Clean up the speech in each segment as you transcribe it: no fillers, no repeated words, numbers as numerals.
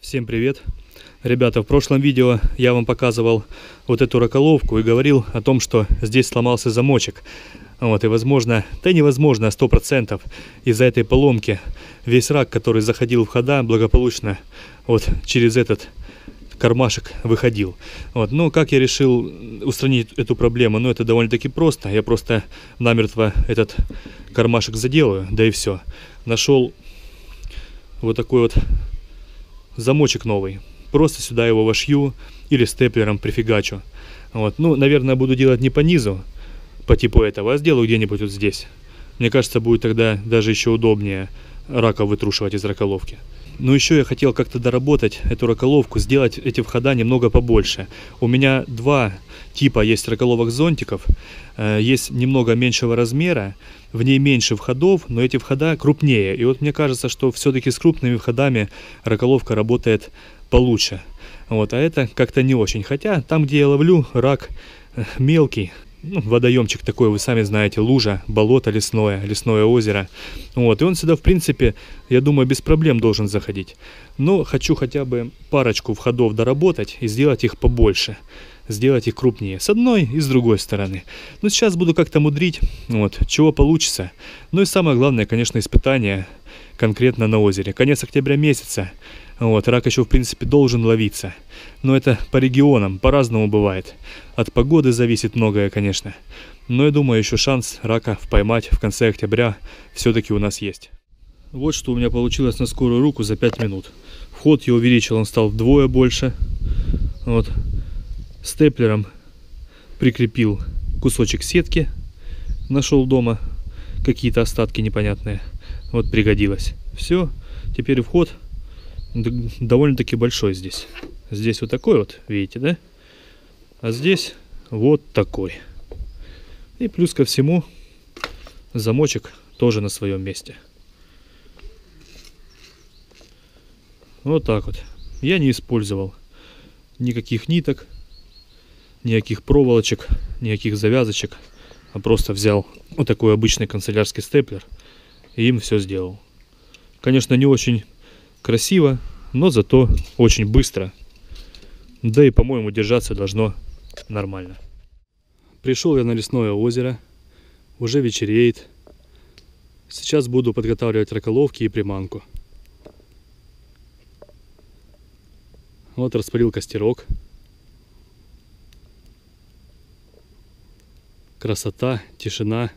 Всем привет! Ребята, в прошлом видео я вам показывал вот эту раколовку и говорил о том, что здесь сломался замочек. Вот, и возможно, да невозможно, 100% из-за этой поломки весь рак, который заходил в хода, благополучно вот через этот кармашек выходил. Вот, ну, как я решил устранить эту проблему? Ну, это довольно-таки просто. Я просто намертво этот кармашек заделаю, да и все. Нашел вот такой вот замочек новый. Просто сюда его вошью или степлером прифигачу. Вот. Ну, наверное, буду делать не по низу, по типу этого, а сделаю где-нибудь вот здесь. Мне кажется, будет тогда даже еще удобнее рака вытрушивать из раколовки. Но еще я хотел как-то доработать эту раколовку, сделать эти входа немного побольше. У меня два типа есть раколовок зонтиков. Есть немного меньшего размера, в ней меньше входов, но эти входа крупнее. И вот мне кажется, что все-таки с крупными входами раколовка работает получше. Вот, а это как-то не очень. Хотя там, где я ловлю, рак мелкий. Ну, водоемчик такой, вы сами знаете, лужа, болото лесное озеро. Вот, и он сюда, в принципе, я думаю, без проблем должен заходить. Но хочу хотя бы парочку входов доработать и сделать их побольше. Сделать их крупнее. С одной и с другой стороны. Но сейчас буду как-то мудрить, вот, чего получится. Ну и самое главное, конечно, испытание конкретно на озере. Конец октября месяца. Вот, рак еще, в принципе, должен ловиться. Но это по регионам, по-разному бывает. От погоды зависит многое, конечно. Но я думаю, еще шанс рака поймать в конце октября все-таки у нас есть. Вот что у меня получилось на скорую руку за 5 минут. Вход я увеличил, он стал вдвое больше. Вот. Степлером прикрепил кусочек сетки. Нашел дома какие-то остатки непонятные. Вот пригодилось. Все, теперь вход довольно-таки большой здесь. Здесь вот такой вот, видите, да? А здесь вот такой. И плюс ко всему замочек тоже на своем месте. Вот так вот. Я не использовал никаких ниток, никаких проволочек, никаких завязочек, а просто взял вот такой обычный канцелярский степлер и им все сделал. Конечно, не очень красиво, но зато очень быстро. Да и, по-моему, держаться должно нормально. Пришел я на лесное озеро. Уже вечереет. Сейчас буду подготавливать раколовки и приманку. Вот распалил костерок. Красота, тишина.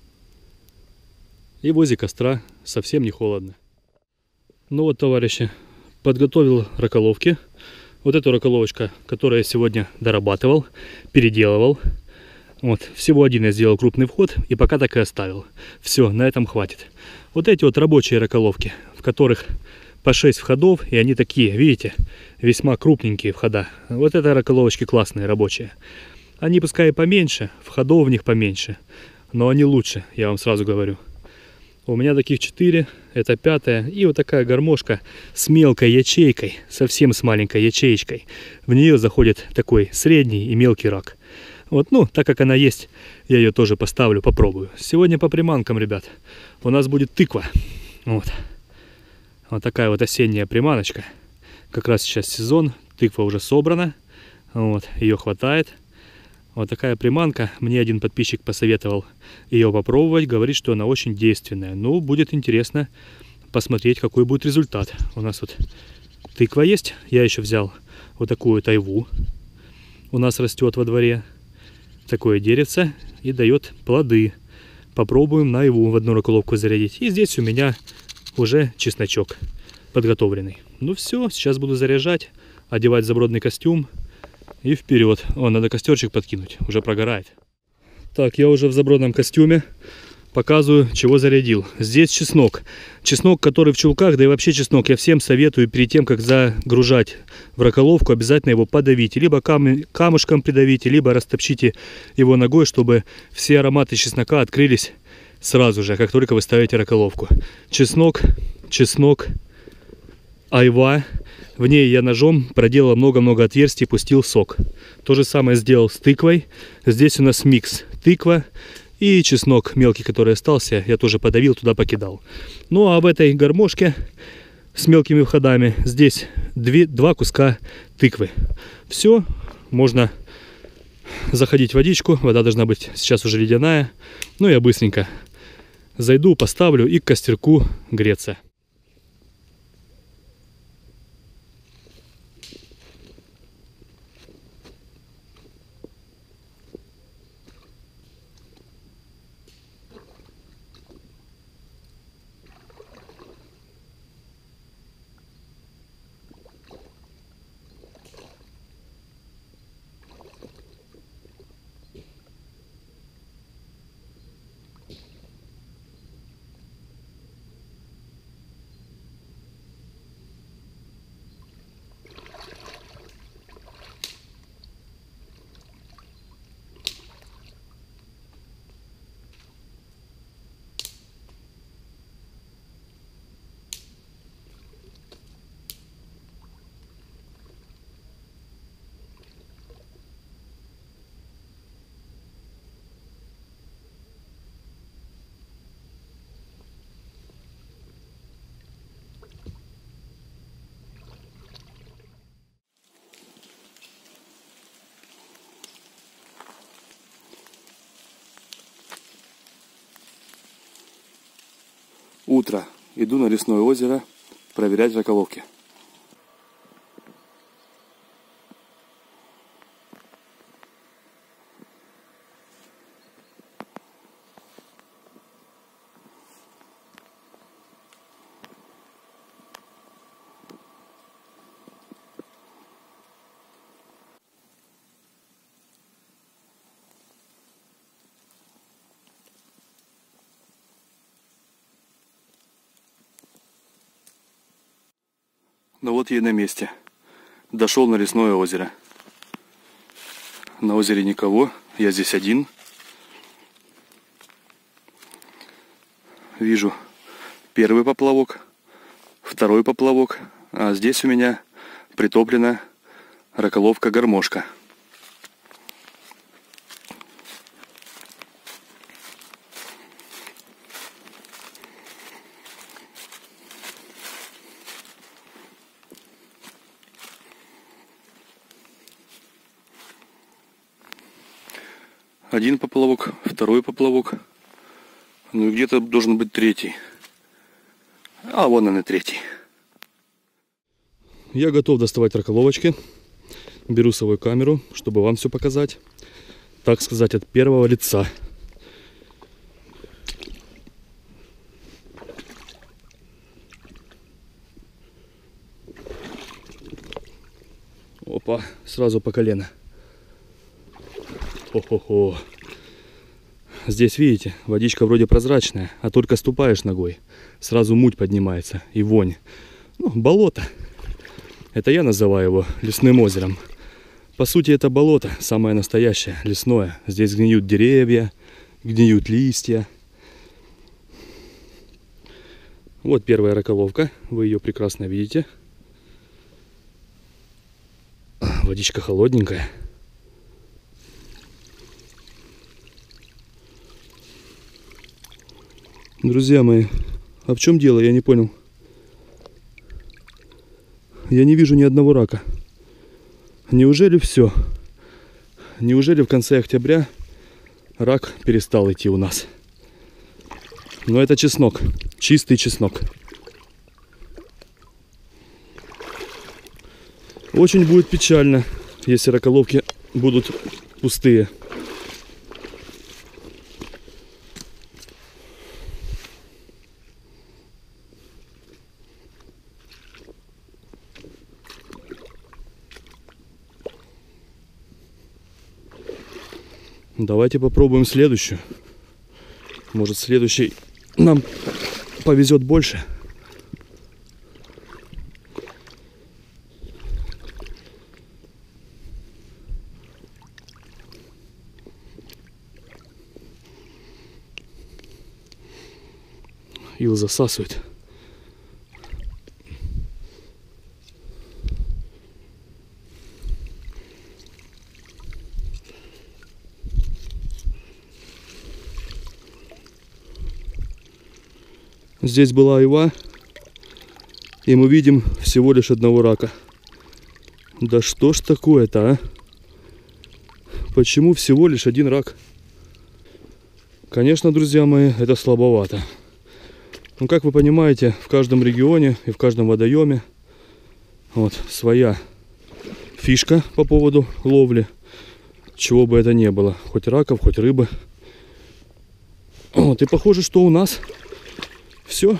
И возле костра совсем не холодно. Ну вот, товарищи, подготовил раколовки. Вот эту раколовочка, которую я сегодня дорабатывал, переделывал. Вот, всего один я сделал крупный вход и пока так и оставил. Все, на этом хватит. Вот эти вот рабочие раколовки, в которых по 6 входов, и они такие, видите, весьма крупненькие входа. Вот это раколовочки классные, рабочие. Они пускай и поменьше, входов в них поменьше, но они лучше, я вам сразу говорю. У меня таких 4, это 5-я, и вот такая гармошка с мелкой ячейкой, совсем с маленькой ячеечкой. В нее заходит такой средний и мелкий рак. Вот, ну, так как она есть, я ее тоже поставлю, попробую. Сегодня по приманкам, ребят, у нас будет тыква. Вот. Вот такая вот осенняя приманочка. Как раз сейчас сезон, тыква уже собрана, вот, ее хватает. Вот такая приманка. Мне один подписчик посоветовал ее попробовать. Говорит, что она очень действенная. Ну, будет интересно посмотреть, какой будет результат. У нас вот тыква есть. Я еще взял вот такую тайву. У нас растет во дворе. Такое деревце и дает плоды. Попробуем на его в одну раколовку зарядить. И здесь у меня уже чесночок подготовленный. Ну все, сейчас буду заряжать, одевать забродный костюм. И вперед. О, надо костерчик подкинуть. Уже прогорает. Так, я уже в забродном костюме. Показываю, чего зарядил. Здесь чеснок. Чеснок, который в чулках, да и вообще чеснок. Я всем советую перед тем, как загружать в раколовку, обязательно его подавите. Либо камушком придавите, либо растопчите его ногой, чтобы все ароматы чеснока открылись сразу же, как только вы ставите раколовку. Чеснок, айва. В ней я ножом проделал много-много отверстий, пустил сок. То же самое сделал с тыквой. Здесь у нас микс тыква и чеснок мелкий, который остался, я тоже подавил, туда покидал. Ну а в этой гармошке с мелкими входами здесь два куска тыквы. Все, можно заходить в водичку. Вода должна быть сейчас уже ледяная. Ну, я быстренько зайду, поставлю и к костерку греться. Утро. Иду на лесное озеро проверять раколовки. Ну вот я и на месте. Дошел на лесное озеро. На озере никого, я здесь один. Вижу первый поплавок, второй поплавок, а здесь у меня притоплена раколовка-гармошка. Один поплавок, второй поплавок. Ну и где-то должен быть третий. А вон он и третий. Я готов доставать раколовочки. Беру свою камеру, чтобы вам все показать. Так сказать, от первого лица. Опа, сразу по колено. Хо-хо-хо. Здесь, видите, водичка вроде прозрачная, а только ступаешь ногой, сразу муть поднимается и вонь. Ну, болото. Это я называю его лесным озером. По сути, это болото, самое настоящее, лесное. Здесь гниют деревья, гниют листья. Вот первая раколовка, вы ее прекрасно видите. Водичка холодненькая. Друзья мои, а в чем дело, я не понял. Я не вижу ни одного рака. Неужели все? Неужели в конце октября рак перестал идти у нас? Но это чеснок, чистый чеснок. Очень будет печально, если раколовки будут пустые. Давайте попробуем следующую. Может, следующий нам повезет больше. Ил засасывает. Здесь была айва, И мы видим всего лишь одного рака. Да что ж такое-то, а? Почему всего лишь один рак? Конечно, друзья мои, это слабовато. Но, как вы понимаете, в каждом регионе и в каждом водоеме вот своя фишка по поводу ловли. Чего бы это ни было. Хоть раков, хоть рыбы. Вот, и похоже, что у нас все.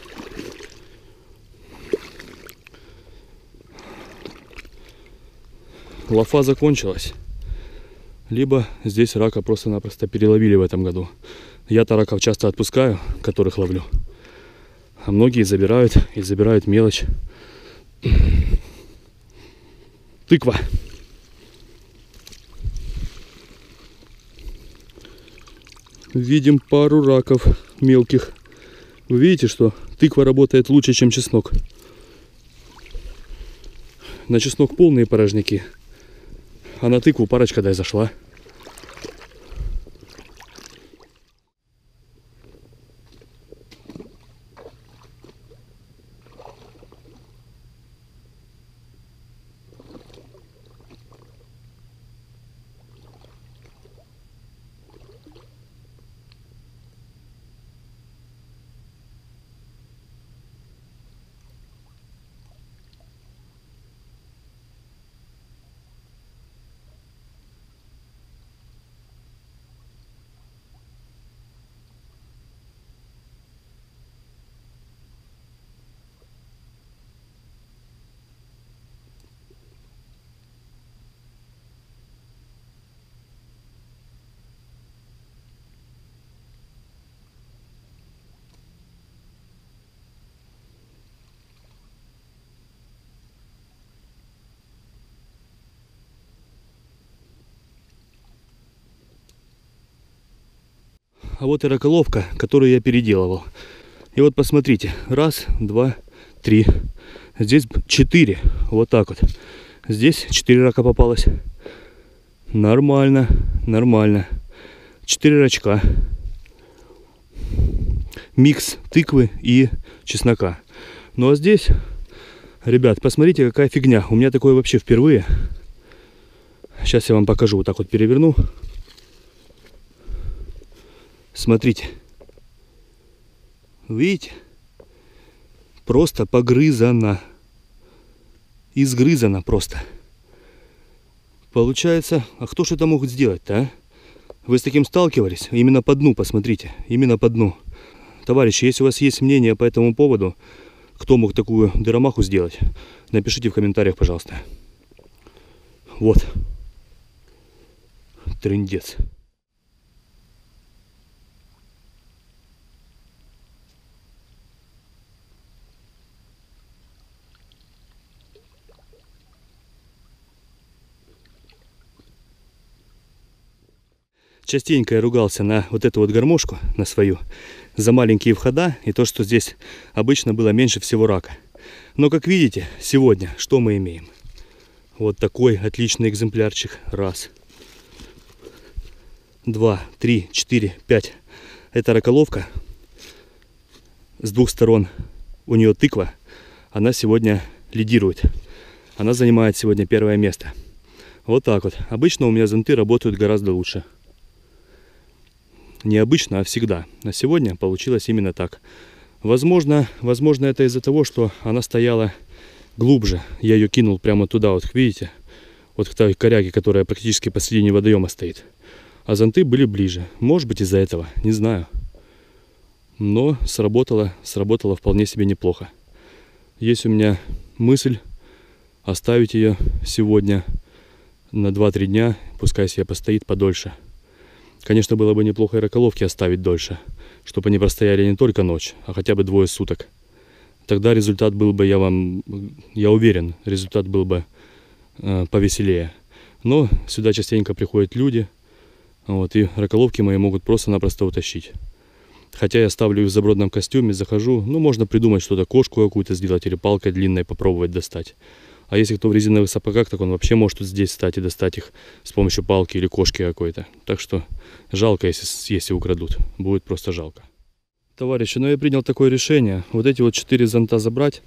Лафа закончилась. Либо здесь рака просто-напросто переловили в этом году. Я-то раков часто отпускаю, которых ловлю. А многие забирают мелочь. Тыква. Видим пару раков мелких. Вы видите, что тыква работает лучше, чем чеснок. На чеснок полные порожняки. А на тыкву парочка дай зашла. А вот и раколовка, которую я переделывал. И вот посмотрите. Раз, два, три. Здесь 4. Вот так вот. Здесь 4 рака попалось. Нормально, нормально. 4 рачка. Микс тыквы и чеснока. Ну а здесь, ребят, посмотрите, какая фигня. У меня такое вообще впервые. Сейчас я вам покажу. Вот так вот переверну. Смотрите. Видите? Просто погрызано. Изгрызано просто. Получается, а кто ж это мог сделать-то, а? Вы с таким сталкивались? Именно по дну, посмотрите. Именно по дну. Товарищи, если у вас есть мнение по этому поводу, кто мог такую дыромаху сделать, напишите в комментариях, пожалуйста. Вот. Трындец. Частенько я ругался на вот эту вот гармошку, на свою, за маленькие входа и то, что здесь обычно было меньше всего рака. Но, как видите, сегодня что мы имеем? Вот такой отличный экземплярчик. Раз, два, три, четыре, пять. Это раколовка. С двух сторон у нее тыква. Она сегодня лидирует. Она занимает сегодня первое место. Вот так вот. Обычно у меня зонты работают гораздо лучше. Не обычно, а всегда. А сегодня получилось именно так. Возможно, это из-за того, что она стояла глубже. Я ее кинул прямо туда, вот видите? Вот к той коряге, которая практически посредине водоема стоит. А зонты были ближе. Может быть, из-за этого, не знаю. Но сработало вполне себе неплохо. Есть у меня мысль оставить ее сегодня на 2-3 дня. Пускай себе постоит подольше. Конечно, было бы неплохо и раколовки оставить дольше, чтобы они простояли не только ночь, а хотя бы 2 суток. Тогда результат был бы, я уверен, результат был бы повеселее. Но сюда частенько приходят люди, вот, и раколовки мои могут просто-напросто утащить. Хотя я ставлю их в забродном костюме, захожу, ну, можно придумать что-то, кошку какую-то сделать или палкой длинной попробовать достать. А если кто в резиновых сапогах, так он вообще может тут здесь встать и достать их с помощью палки или кошки какой-то. Так что жалко, если украдут. Будет просто жалко. Товарищи, ну я принял такое решение. Вот эти вот 4 зонта забрать,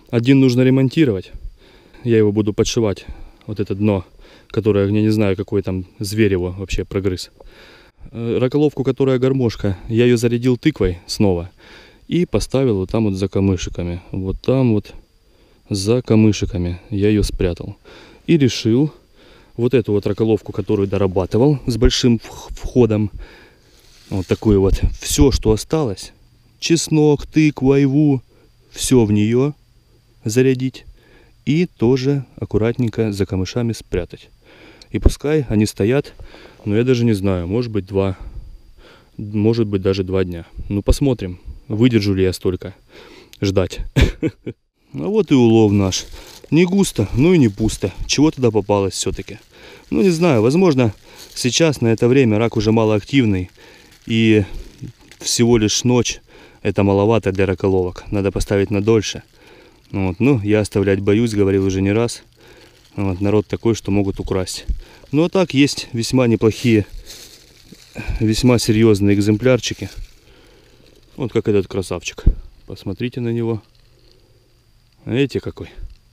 Один нужно ремонтировать. Я его буду подшивать. Вот это дно, которое, я не знаю, какой там зверь его вообще прогрыз. Раколовку, которая гармошка, я ее зарядил тыквой снова. И поставил вот там вот за камышиками. Вот там вот за камышиками я ее спрятал. И решил вот эту вот раколовку, которую дорабатывал с большим входом. Вот такую вот. Все, что осталось. Чеснок, тыкву, айву. Все в нее зарядить. И тоже аккуратненько за камышами спрятать. И пускай они стоят, но я даже не знаю, может быть 2, может быть даже 2 дня. Ну посмотрим, выдержу ли я столько ждать. А вот и улов наш. Не густо, но и не пусто. Чего туда попалось все-таки? Ну не знаю, возможно сейчас на это время рак уже малоактивный. И всего лишь ночь это маловато для раколовок. Надо поставить на дольше. Вот. Ну я оставлять боюсь, говорил уже не раз. Вот, народ такой, что могут украсть. Ну а так есть весьма неплохие, весьма серьезные экземплярчики. Вот как этот красавчик. Посмотрите на него. Видите какой?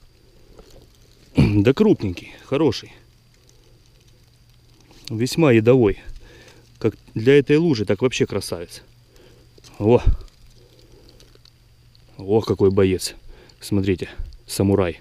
Да крупненький, хороший. Весьма ядовой. Как для этой лужи, так вообще красавец. О! О, какой боец. Смотрите, самурай.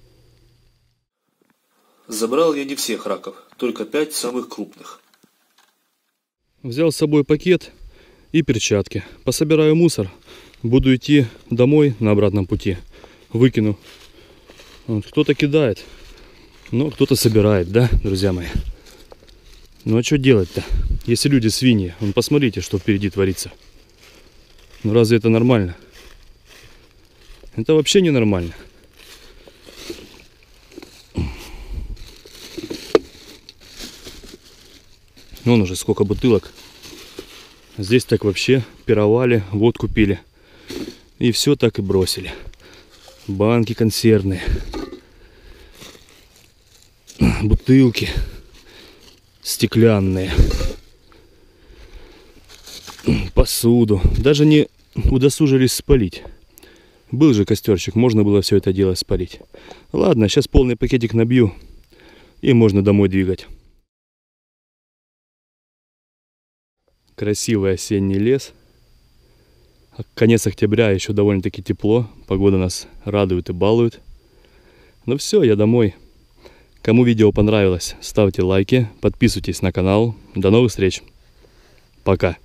Забрал я не всех раков, только 5 самых крупных. Взял с собой пакет и перчатки. Пособираю мусор. Буду идти домой на обратном пути. Выкину. Вот, кто-то кидает, но кто-то собирает, да, друзья мои? Ну а что делать-то, если люди свиньи? Вон, посмотрите, что впереди творится. Ну разве это нормально? Это вообще не нормально. Вон уже сколько бутылок. Здесь так вообще пировали, водку пили. И все так и бросили. Банки консервные. Бутылки стеклянные. Посуду. Даже не удосужились спалить. Был же костерчик, можно было все это дело спалить. Ладно, сейчас полный пакетик набью. И можно домой двигать. Красивый осенний лес. Конец октября, еще довольно-таки тепло. Погода нас радует и балует. Ну все, я домой. Кому видео понравилось, ставьте лайки, подписывайтесь на канал. До новых встреч. Пока.